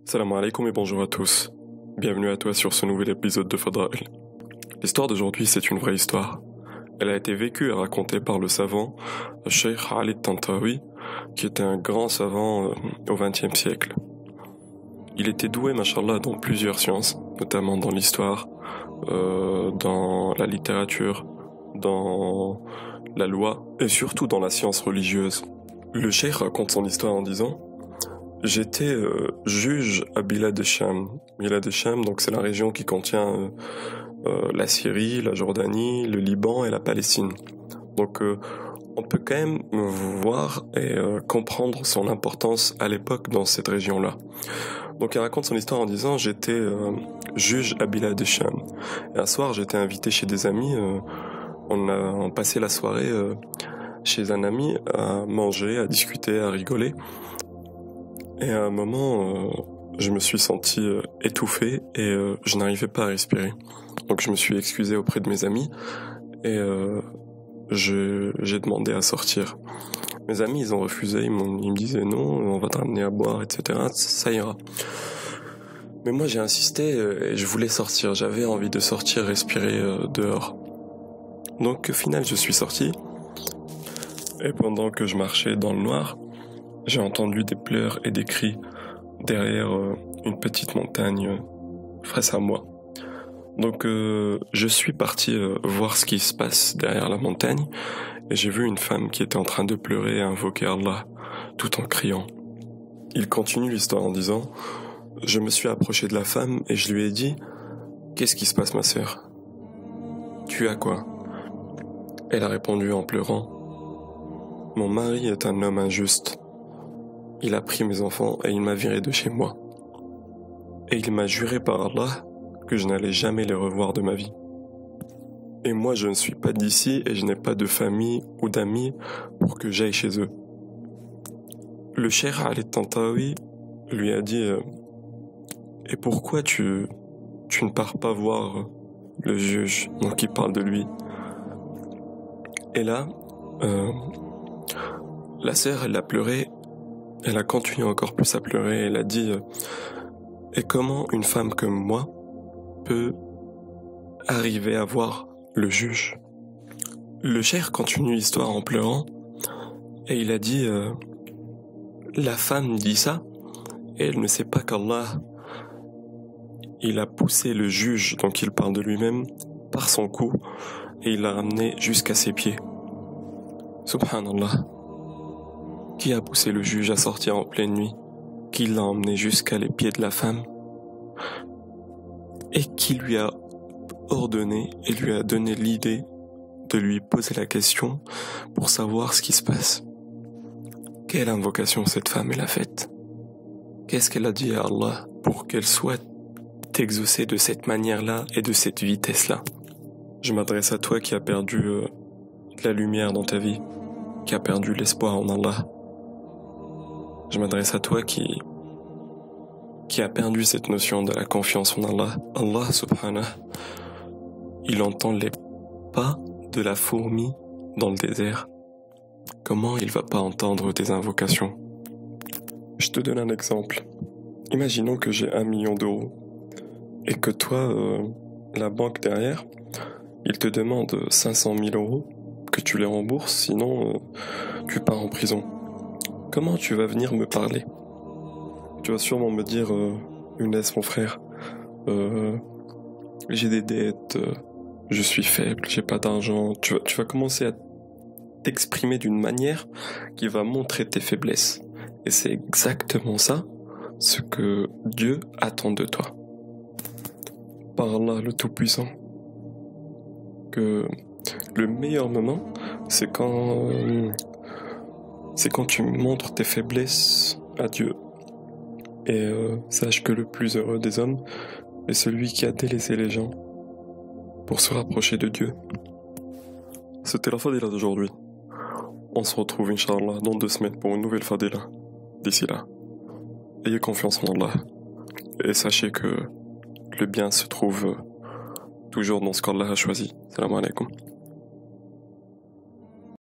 Salam alaikum et bonjour à tous. Bienvenue à toi sur ce nouvel épisode de Fadail. L'histoire d'aujourd'hui, c'est une vraie histoire. Elle a été vécue et racontée par le savant Cheikh Ali Tantawi, qui était un grand savant au XXe siècle. Il était doué, mashallah, dans plusieurs sciences, notamment dans l'histoire, dans la littérature, dans la loi et surtout dans la science religieuse. Le cheikh raconte son histoire en disant: j'étais juge à Bilad Sham. Bilad Sham, donc c'est la région qui contient la Syrie, la Jordanie, le Liban et la Palestine. Donc on peut quand même voir et comprendre son importance à l'époque dans cette région-là. Donc il raconte son histoire en disant: j'étais juge à Bilad Sham. Et un soir, j'étais invité chez des amis. On a passé la soirée chez un ami à manger, à discuter, à rigoler. Et à un moment, je me suis senti étouffé et je n'arrivais pas à respirer. Donc je me suis excusé auprès de mes amis et j'ai demandé à sortir. Mes amis, ils ont refusé, ils me disaient non, on va te ramener à boire, etc. Ça ira. Mais moi j'ai insisté et je voulais sortir, j'avais envie de sortir, respirer dehors. Donc au final je suis sorti et pendant que je marchais dans le noir, j'ai entendu des pleurs et des cris derrière une petite montagne face à moi. Donc je suis parti voir ce qui se passe derrière la montagne et j'ai vu une femme qui était en train de pleurer et invoquer Allah tout en criant. Il continue l'histoire en disant: je me suis approché de la femme et je lui ai dit: qu'est-ce qui se passe, ma sœur? Tu as quoi? Elle a répondu en pleurant: mon mari est un homme injuste. Il a pris mes enfants et il m'a viré de chez moi. Et il m'a juré par Allah que je n'allais jamais les revoir de ma vie. Et moi je ne suis pas d'ici et je n'ai pas de famille ou d'amis pour que j'aille chez eux. Le cheikh Ali Tantawi lui a dit: et pourquoi tu ne pars pas voir le juge? Donc il parle de lui. Et là, la sœur, elle a pleuré. Elle a continué encore plus à pleurer. Elle a dit: et comment une femme comme moi peut arriver à voir le juge? Le cheikh continue l'histoire en pleurant et il a dit: la femme dit ça et elle ne sait pas qu'Allah, il a poussé le juge, donc il parle de lui-même, par son cou et il l'a ramené jusqu'à ses pieds. Subhanallah. Qui a poussé le juge à sortir en pleine nuit? Qui l'a emmené jusqu'à les pieds de la femme? Et qui lui a ordonné et lui a donné l'idée de lui poser la question pour savoir ce qui se passe? Quelle invocation cette femme elle a faite? Qu'est-ce qu'elle a dit à Allah pour qu'elle soit exaucée de cette manière-là et de cette vitesse-là? Je m'adresse à toi qui as perdu la lumière dans ta vie, qui a perdu l'espoir en Allah. Je m'adresse à toi qui a perdu cette notion de la confiance en Allah. Allah subhanahu, il entend les pas de la fourmi dans le désert. Comment il va pas entendre tes invocations? Je te donne un exemple. Imaginons que j'ai 1 million d'euros et que toi, la banque derrière, il te demande 500 000 euros, que tu les rembourses, sinon tu pars en prison. Comment tu vas venir me parler? Tu vas sûrement me dire: Younes, mon frère, j'ai des dettes, je suis faible, j'ai pas d'argent. Tu vas commencer à t'exprimer d'une manière qui va montrer tes faiblesses. Et c'est exactement ça ce que Dieu attend de toi. Par Allah le Tout-Puissant, que le meilleur moment, c'est quand tu montres tes faiblesses à Dieu. Et sache que le plus heureux des hommes est celui qui a délaissé les gens pour se rapprocher de Dieu. C'était la Fadila d'aujourd'hui. On se retrouve, Inch'Allah, dans 2 semaines pour une nouvelle Fadila. D'ici là, ayez confiance en Allah. Et sachez que le bien se trouve toujours dans ce qu'Allah a choisi. Salam alaikum.